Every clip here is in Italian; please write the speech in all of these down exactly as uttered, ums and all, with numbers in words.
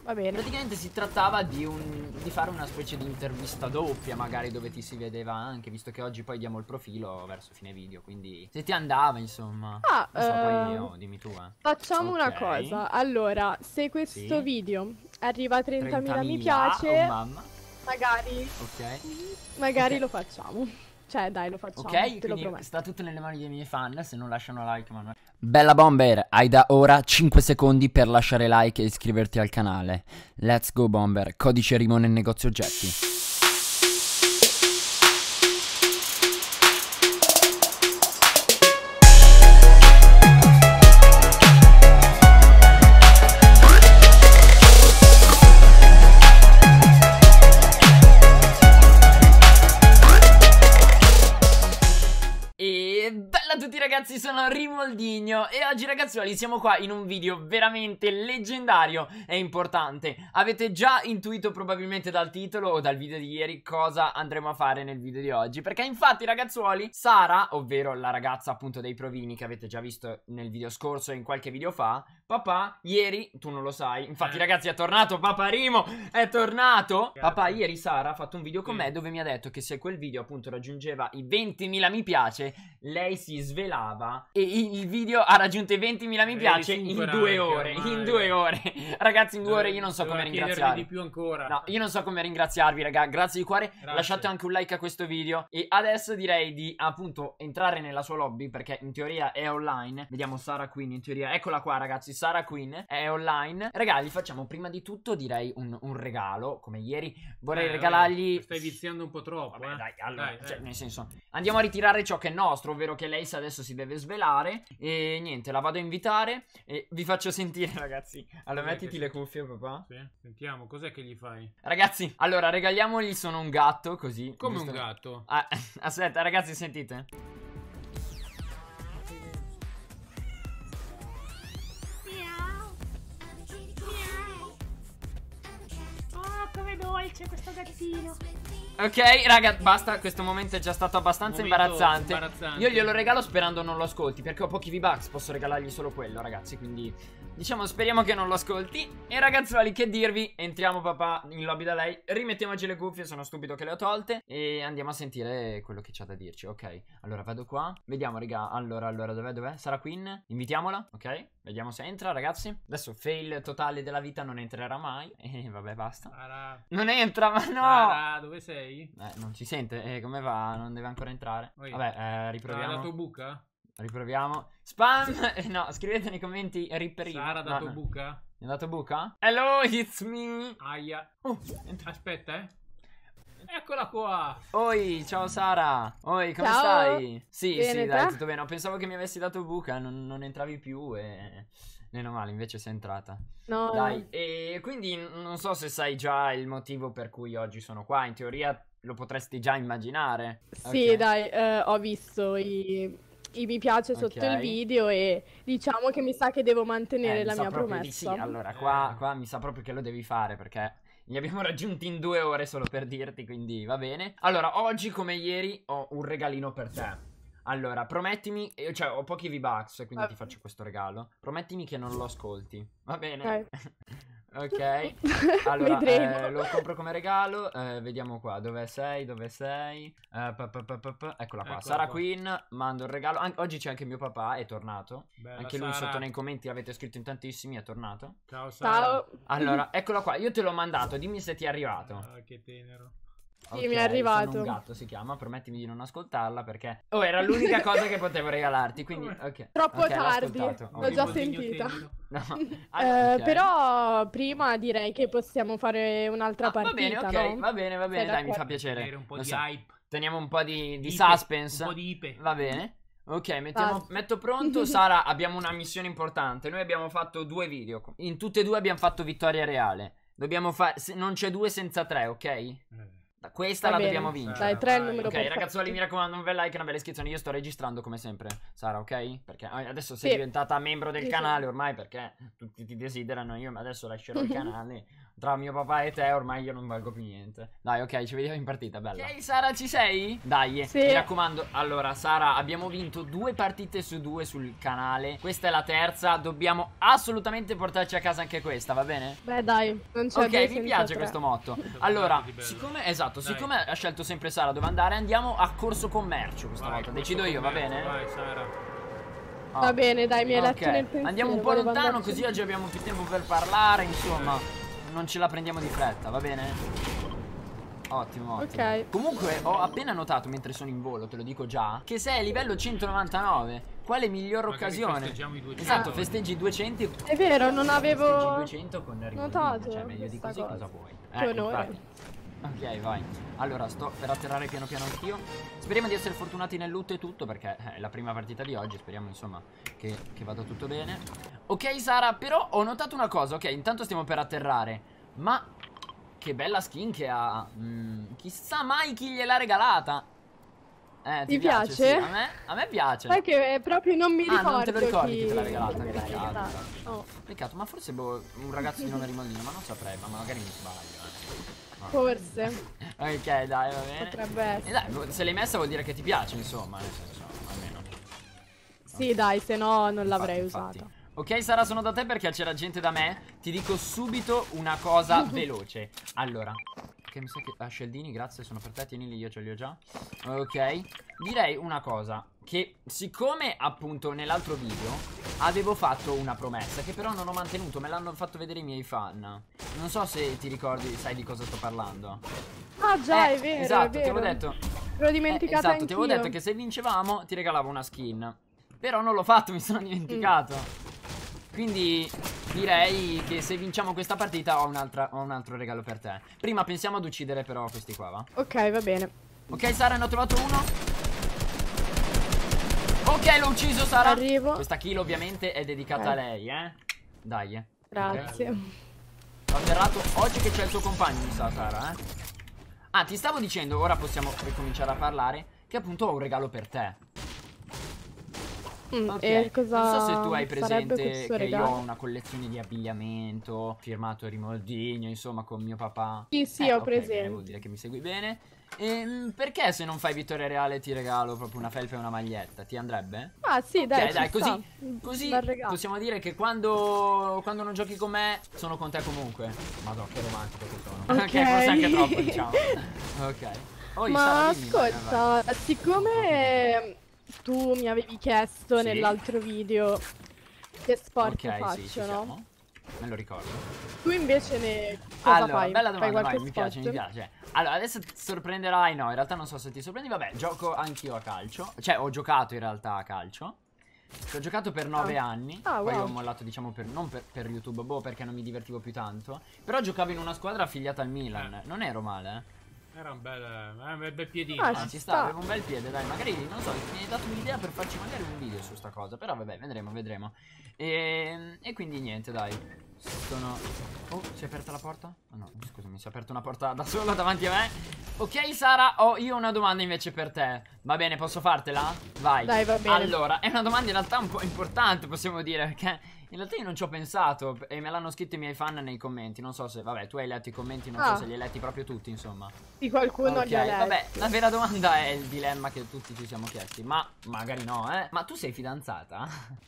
va bene. Praticamente si trattava di, un, di fare una specie di intervista doppia, magari, dove ti si vedeva anche, visto che oggi poi diamo il profilo verso fine video, quindi se ti andava, insomma. Ah, non so, poi uh, oh, dimmi tu, eh. Facciamo Okay. una cosa. Allora, se questo Sì. video arriva a trentamila mi trentamila, piace, oh mamma. magari, Ok. magari Ok. lo facciamo. Cioè, dai, lo facciamo, Ok, te lo quindi prometto. sta tutto nelle mani dei miei fan, se non lasciano like, ma... Bella Bomber, hai da ora cinque secondi per lasciare like e iscriverti al canale. Let's go Bomber, codice Rimo nel negozio oggetti. Bella a tutti ragazzi, sono Rimoldino e oggi ragazzuoli siamo qua in un video veramente leggendario e importante. Avete già intuito probabilmente dal titolo o dal video di ieri cosa andremo a fare nel video di oggi, perché infatti ragazzuoli Sara, ovvero la ragazza appunto dei provini che avete già visto nel video scorso e in qualche video fa, papà ieri, tu non lo sai, infatti ragazzi è tornato Papà Rimo, è tornato. Grazie. Papà ieri Sara ha fatto un video con me dove mi ha detto che se quel video appunto raggiungeva i ventimila mi piace lei si svelava e il video ha raggiunto i ventimila mi piace in due ore. Ormai. In due ore. Ragazzi, in due ore io non so come ringraziarvi. di più ancora. No, io non so come ringraziarvi, raga. Grazie di cuore. Grazie. Lasciate anche un like a questo video. E adesso direi di appunto entrare nella sua lobby, perché in teoria è online. Vediamo Sara Queen in teoria. Eccola qua, ragazzi. Sara Queen è online. Raga, gli facciamo prima di tutto direi un, un regalo. Come ieri vorrei eh, regalargli. Stai viziando un po' troppo. Vabbè, eh. dai, allora, dai, cioè, eh. nel senso, andiamo a ritirare ciò che è nostro, ovvero che lei adesso si deve svelare. E niente, la vado a invitare e vi faccio sentire, ragazzi. Allora, Cos'è mettiti che le si- cuffie, papà. Sì, sentiamo, cos'è che gli fai? Ragazzi, allora, regaliamogli sono un gatto, così. Come giusto- un gatto? Ah, aspetta, ragazzi, sentite. Oh, come dolce questo gattino. Ok, raga, basta, questo momento è già stato abbastanza Momento imbarazzante. imbarazzante. Io glielo regalo sperando non lo ascolti, perché ho pochi V-Bucks, posso regalargli solo quello, ragazzi, quindi diciamo speriamo che non lo ascolti. E ragazzuoli, che dirvi, entriamo papà in lobby da lei, rimettiamoci le cuffie, sono stupido che le ho tolte, e andiamo a sentire quello che c'ha da dirci. Ok, allora vado qua, vediamo raga, allora, allora, dov'è, dov'è? Sara Queen, invitiamola, ok? Vediamo se entra, ragazzi. Adesso fail totale della vita, non entrerà mai. E vabbè, basta. Sara, Non entra, ma no! Sara, dove sei? Eh, non ci sente, eh, come va? Non deve ancora entrare. Oi. Vabbè, eh, Ha riproviamo. dato buca? Riproviamo. Spam! Eh, no, scrivete nei commenti ripperino. Sara ha dato no, no. buca? Mi ha dato buca? Hello, it's me. Aia. Oh, entra. Aspetta, eh. Eccola qua. Oi, ciao Sara. Oi, come Ciao. stai? Sì, Bene, sì, dai, te? tutto bene. No, pensavo che mi avessi dato buca, non, non entravi più e... Meno male, invece sei entrata. No, Dai, e quindi n- non so se sai già il motivo per cui oggi sono qua. In teoria lo potresti già immaginare. sì, Ok. dai, eh, ho visto i, i mi piace sotto Ok. il video e diciamo che mi sa che devo mantenere Eh, mi la sa mia proprio di promessa. sì. Allora, qua, Eh. qua mi sa proprio che lo devi fare, perché li abbiamo raggiunti in due ore solo per dirti, quindi va bene. Allora, oggi come ieri ho un regalino per te. Allora, promettimi, eh, cioè ho pochi V-Bucks, quindi Va ti bene. faccio questo regalo. Promettimi che non lo ascolti, va bene? Ok. Ok. Allora, Vedremo. eh, lo compro come regalo. eh, Vediamo qua, dove sei, dove sei. Eh, pa, pa, pa, pa, pa. Eccola qua, Eccola Sara qua. Queen, mando il regalo. An- oggi c'è anche mio papà, è tornato. Bella Anche lui Sara. sotto nei commenti l'avete scritto in tantissimi, è tornato. Ciao Sara. Ciao. Allora, eccola qua, io te l'ho mandato, dimmi se ti è arrivato. Ah, che tenero. Sì, mi è arrivato. Sono un gatto si chiama, promettimi di non ascoltarla perché... Oh, era l'unica cosa che potevo regalarti, quindi... Ok. Troppo Ok, l'ho tardi, ascoltato, l'ho già ok. Rimoldino sentita. tenero. No. Eh, Ah, ok. Però prima direi che possiamo fare un'altra Ah, va partita, bene, ok, no? va bene, va bene, Sei dai, mi fa d'accordo? piacere. Avere un po' Lo di so. hype. Teniamo un po' di, di Ipe, suspense. Un po' di ipe. Va bene. Ok, mettiamo, Basta. metto pronto. Sara, abbiamo una missione importante. Noi abbiamo fatto due video. In tutte e due abbiamo fatto vittoria reale. Dobbiamo fare... Non c'è due senza tre, ok? Eh. Questa Va la bene. dobbiamo vincere. Dai, tre è il Vai. numero Ok, perfetto. ragazzuoli, mi raccomando, un bel like e una bella iscrizione. Io sto registrando come sempre, Sara, ok? Perché eh, adesso sei Sì. diventata membro del Sì, sì. canale ormai, perché tutti ti desiderano. Io adesso lascerò il canale. Tra mio papà e te ormai io non valgo più niente. Dai, ok, ci vediamo in partita, bella. Ok, Sara, ci sei? Dai, sì. Mi raccomando. Allora, Sara, abbiamo vinto due partite su due sul canale. Questa è la terza. Dobbiamo assolutamente portarci a casa anche questa, va bene? Beh, dai, non c'è Ok, mi piace questo motto. Allora, siccome, esatto, Dai. siccome ha scelto sempre Sara dove andare, andiamo a corso commercio questa Vai, volta. corso Decido io, va commercio, bene? Vai, Sara. Ah. Va bene, dai, mi hai letto Ok, nel pensiero. andiamo un po' volevo lontano andarci. così oggi abbiamo più tempo per parlare, insomma. Non ce la prendiamo di fretta, va bene? Ottimo, ottimo. Ok. Comunque ho appena notato mentre sono in volo, te lo dico già, che sei a livello centonovantanove. Quale miglior Magari occasione? festeggiamo i duecento. Esatto, festeggi i duecento. È vero, non Festeggi avevo duecento con Rimondino, notato cioè meglio di questa così cosa. cosa vuoi? Che onore. infatti. Ok, vai. Allora, sto per atterrare piano piano anch'io. Speriamo di essere fortunati nel loot e tutto, perché è la prima partita di oggi. Speriamo, insomma, che, che vada tutto bene. Ok, Sara, però ho notato una cosa. Ok, intanto stiamo per atterrare. Ma che bella skin che ha. mm, Chissà mai chi gliel'ha regalata. Eh, ti, Ti piace? Sì, a me, a me piace. Sai che proprio non mi Ah, ricordo non te lo ricordi chi... chi te l'ha regalata? chi me l'ha Peccato. regalata. Oh, Peccato, ma forse boh, un ragazzo di nome Rimondino, ma non saprei, ma magari mi sbaglio. Eh. No. forse. Ok, dai, va bene. Potrebbe E essere. dai, boh, se l'hai messa vuol dire che ti piace, insomma, nel senso, almeno. Sì, dai, se no non Infatti, l'avrei infatti. usata. Ok, Sara, sono da te perché c'era gente da me. Ti dico subito una cosa veloce. Allora, che mi sa che... Ah, Sheldini, grazie, sono per te, tienili, io ce li ho già. Ok, direi una cosa. Che siccome appunto nell'altro video avevo fatto una promessa che però non ho mantenuto, me l'hanno fatto vedere i miei fan. Non so se ti ricordi, sai di cosa sto parlando. Ah già, Eh, è vero, esatto, è vero. ti avevo detto. L'ho Eh, dimenticata esatto, ti avevo anch'io. detto che se vincevamo ti regalavo una skin. Però non l'ho fatto, mi sono dimenticato. Quindi direi che se vinciamo questa partita ho, un'altra, ho un altro regalo per te. Prima pensiamo ad uccidere però questi qua, va? Ok, va bene. Ok, Sara, ne ho trovato uno. Ok, l'ho ucciso, Sara. Arrivo. Questa kill ovviamente è dedicata Ok. a lei, eh. Dai, eh. Grazie. Ho atterrato oggi che c'è il suo compagno, mi sa, Sara, eh. Ah, ti stavo dicendo, ora possiamo ricominciare a parlare, che appunto ho un regalo per te. Mm, Ok, e cosa non so se tu hai sarebbe presente questo che regalo? io ho una collezione di abbigliamento firmato Rimondino, insomma, con mio papà. Sì, sì, Eh, ho ok, presente. bene, vuol dire che mi segui bene. Ehm, perché se non fai vittoria reale ti regalo proprio una felpa e una maglietta? Ti andrebbe? Ah, sì, dai, Ok, ci dai, sta. così, Un così bel regalo. possiamo dire che quando, quando non giochi con me sono con te comunque. Madonna, che romantico che sono. Ok. Ok, forse anche troppo, diciamo. Ok. Oi, Ma Sara, dimmi, vai, vai, vai. ascolta, siccome tu mi avevi chiesto Sì. nell'altro video che sport Ok, faccio, sì, ci no? siamo. Me lo ricordo. Tu invece ne cosa Allora, fai? bella Fai domanda, qualche vai, mi sport? piace, mi piace. Allora, adesso ti sorprenderai, no, in realtà non so se ti sorprendi, vabbè, gioco anch'io a calcio. Cioè, ho giocato in realtà a calcio. Ci ho giocato per nove Ah. anni. Ah, Poi wow. ho mollato, diciamo, per, non per, per YouTube, boh, perché non mi divertivo più tanto. Però giocavo in una squadra affiliata al Milan. Eh. Non ero male, eh. Era un bel, un bel, bel piedino. Ah, eh. Ah, ci ci sta. sta, avevo un bel piede, dai, magari, non so, mi hai dato un'idea per farci magari un video su sta cosa, però vabbè, vedremo, vedremo. E, e quindi niente, dai, sono... Oh, si è aperta la porta? Oh no, scusami, si è aperta una porta da solo davanti a me. Ok, Sara, ho io una domanda invece per te. Va bene, posso fartela? Vai. Dai, va bene. Allora, è una domanda in realtà un po' importante, possiamo dire, perché... In realtà io non ci ho pensato e me l'hanno scritto i miei fan nei commenti. Non so se, vabbè, tu hai letto i commenti, non Ah. so se li hai letti proprio tutti, insomma. Di qualcuno Ok, li ha letti. vabbè, la vera domanda è il dilemma che tutti ci siamo chiesti. Ma magari no, eh. Ma tu sei fidanzata?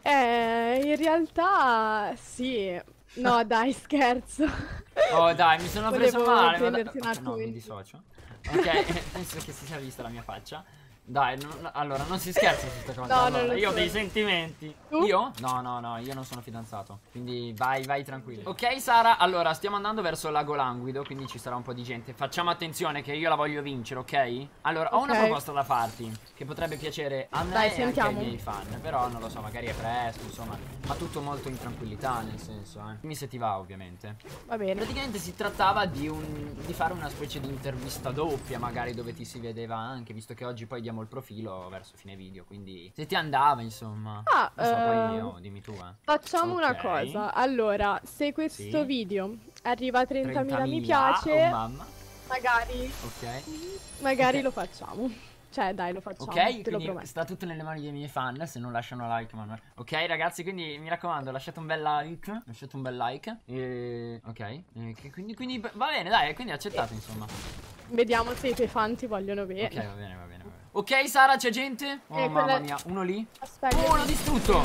Eh, in realtà sì. No, dai, scherzo. Oh, dai, mi sono preso Volevo male. ma prenderti da- un ok, no, attimo mi in- dissocio. Ok, penso che si sia vista la mia faccia. Dai, non- allora, non si scherza su questa cosa. No, allora, non lo io ho so. dei sentimenti. Tu? Io? No, no, no, io non sono fidanzato. Quindi vai, vai tranquillo. Ok, Sara, allora, stiamo andando verso il lago Languido, quindi ci sarà un po' di gente. Facciamo attenzione che io la voglio vincere, ok? Allora, ho una Ok. proposta da farti, che potrebbe piacere a me Dai, e anche ai sentiamo. miei fan. Però non lo so, magari è presto, insomma. Ma tutto molto in tranquillità, nel senso, eh. Dimmi se ti va, ovviamente. Va bene. Praticamente si trattava di, un, di fare una specie di intervista doppia, magari dove ti si vedeva anche, visto che oggi poi diamo il profilo verso fine video, quindi se ti andava, insomma. Ah, non so, poi eh, io, dimmi tu, eh. Facciamo una Ok. cosa. Allora, se questo Sì. video arriva a trentamila mi trentamila, piace, oh mamma. magari, Ok. magari Ok. lo facciamo. Cioè, dai, lo facciamo, Ok, te lo quindi prometto. sta tutto nelle mani dei miei fan, se non lasciano like, ma non- Ok, ragazzi, quindi mi raccomando, lasciate un bel like, lasciate un bel like. E... Ok, e che- quindi, quindi va bene, dai, quindi accettate, insomma. Vediamo se i tuoi fan ti vogliono bene. Ok, va bene, va bene, va bene. Ok, Sara, c'è gente? Oh, Eh, mamma quella- mia, uno lì? Aspetta. Oh, l'ho distrutto!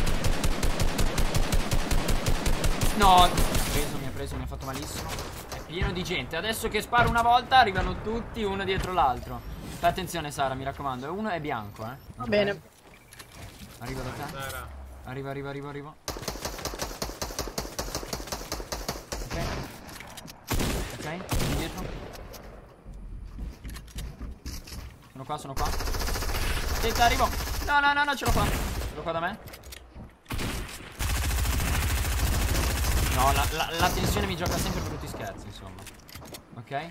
No, mi ha preso, mi ha preso, mi ha fatto malissimo. È pieno di gente. Adesso che sparo una volta arrivano tutti uno dietro l'altro. Fai attenzione, Sara, mi raccomando. Uno è bianco, eh. Va Ok. bene. Arriva da te. Sara. Arriva, arriva, arriva, arriva. Ok. Ok, indietro. Sono qua, sono qua. Aspetta, arrivo. No, no, no, no, ce l'ho qua. Ce l'ho qua da me. No, la, la, la tensione mi gioca sempre brutti scherzi, insomma. Ok.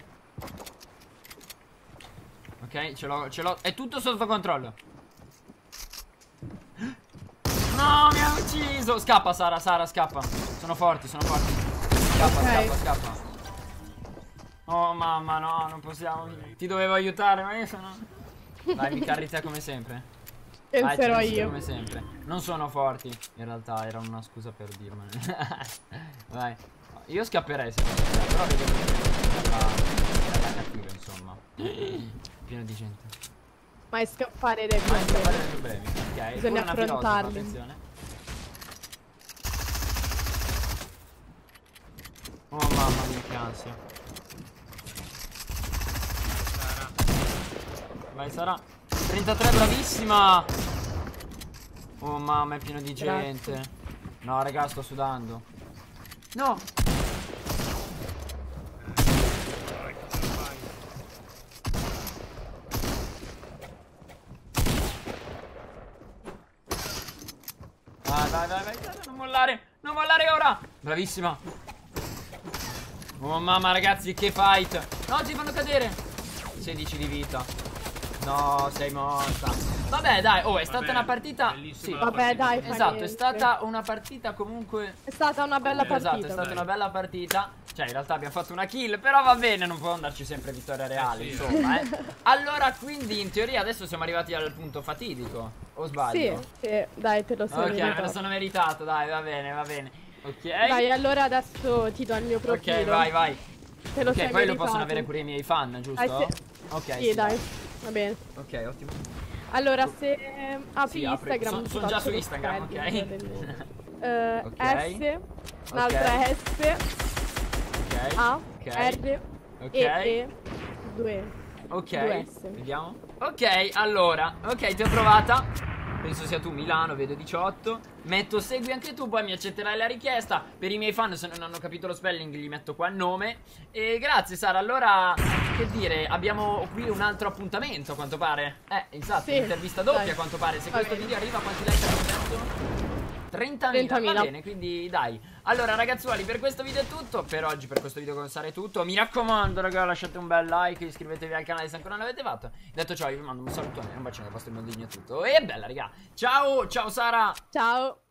Ok, ce l'ho, ce l'ho. È tutto sotto controllo. No, mi ha ucciso. Scappa, Sara, Sara, scappa. Sono forti, sono forti. Scappa, Ok. scappa, scappa. Oh, mamma, no, non possiamo. Ti dovevo aiutare, ma io sono... Dai, mi carri te come sempre. Penserò Vai, ti penso io. come sempre. Non sono forti. In realtà era una scusa per dirmelo. Vai. Io scapperei se non fosse, però vedo che è bella, bella cattiva, insomma. Pieno di gente. Ma è scappare dai Vai a scappare problemi. dai problemi. Ok. Bisogna Pure una filosofo, affrontarli. attenzione. Oh mamma mia, che ansia. Sara. Vai, Sara. trentatré, bravissima. Oh mamma, è pieno di gente. Grazie. No, raga, sto sudando. No. Vai, cosa fai? Vai, vai, vai, vai, Sara, non mollare. Non mollare ora. Bravissima. Oh mamma, ragazzi, che fight. No, ci fanno cadere. sedici di vita. No, sei morta. Vabbè, dai, oh, è stata Vabbè, una partita. Sì, bellissima la Vabbè, partita. dai, fa esatto, è niente. stata una partita comunque. È stata una bella partita. Esatto, è stata dai. una bella partita. Cioè, in realtà abbiamo fatto una kill, però va bene, non può andarci sempre vittoria reale, sì. insomma, eh. Allora, quindi, in teoria, adesso siamo arrivati al punto fatidico. O Sì, sbaglio? sì, dai, te lo sei Ok, me lo meritato. sono meritato, dai, va bene, va bene. Ok. Dai, allora adesso ti do il mio profilo. Ok, vai, vai. Te lo Ok, sei poi lo meritato. possono avere pure i miei fan, giusto? Ah, Ok. Sì, dai, va bene. Ok, ottimo. Allora, se apri Sì, apri. Instagram... Son- ti son già faccio su lo Instagram, ok? spreading del- eh, Ok. S, un'altra Ok. S, Ok. A, Ok. R, Ok. E, E, due. Ok, Due S. vediamo. Ok, allora, ok, ti ho trovata. Penso sia tu, Milano, vedo diciotto. Metto segui anche tu, poi mi accetterai la richiesta. Per i miei fan, se non hanno capito lo spelling, gli metto qua il nome. E grazie, Sara. Allora, che dire, abbiamo qui un altro appuntamento, a quanto pare. Eh, esatto, Sì, un'intervista doppia, dai. a quanto pare. Se Va questo bene. video arriva, quanti like abbiamo detto? trentamila, va trentamila. bene, quindi dai. Allora ragazzuoli, per questo video è tutto. Per oggi, per questo video con Sara è tutto. Mi raccomando raga, lasciate un bel like, iscrivetevi al canale se ancora non l'avete fatto. Detto ciò, io vi mando un salutone, un bacino dal vostro Mondini, è tutto. E bella raga, ciao, ciao Sara. Ciao.